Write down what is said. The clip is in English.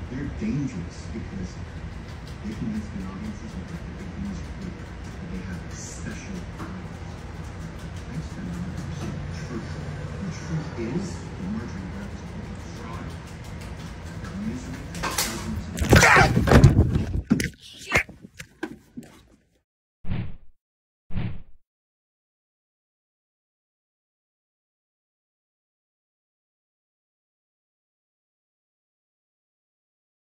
they're dangerous because they convince the audiences that they can use food, that they have special powers. Thanks to numbers. Truth. The truth is